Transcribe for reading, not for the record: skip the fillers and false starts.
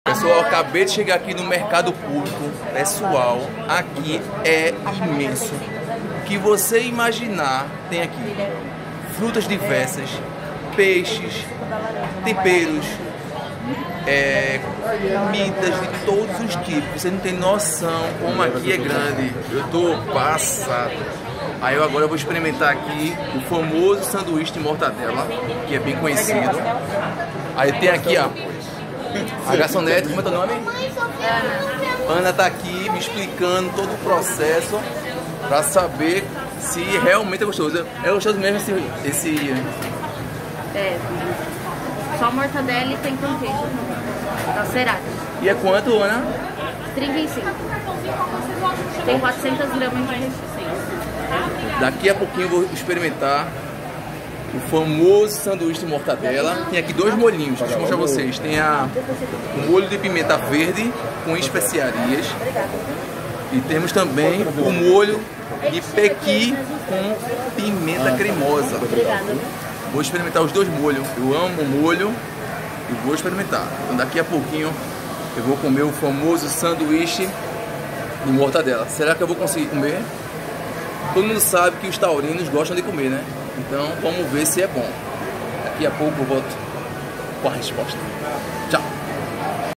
Pessoal, eu acabei de chegar aqui no mercado público. Pessoal, aqui é imenso. O que você imaginar tem aqui. Frutas diversas, peixes, temperos, comidas de todos os tipos. Você não tem noção como aqui é grande. Eu tô passado. Aí agora eu vou experimentar aqui o famoso sanduíche de mortadela, que é bem conhecido. Aí tem aqui, ó, a garçonete, como é teu nome? Ana tá aqui me explicando todo o processo para saber se realmente é gostoso. É gostoso mesmo esse... É, só mortadela e tem com queijo. Tá cerado. E é quanto, Ana? 35. Tem 400 gramas de recheio. Daqui a pouquinho eu vou experimentar o famoso sanduíche de mortadela. Tem aqui dois molhinhos, deixa eu mostrar pra vocês. Tem o molho de pimenta verde com especiarias. E temos também o molho de pequi com pimenta cremosa. Vou experimentar os dois molhos. Eu amo o molho e vou experimentar. Então daqui a pouquinho eu vou comer o famoso sanduíche de mortadela. Será que eu vou conseguir comer? Todo mundo sabe que os taurinos gostam de comer, né? Então vamos ver se é bom. Daqui a pouco eu volto com a resposta.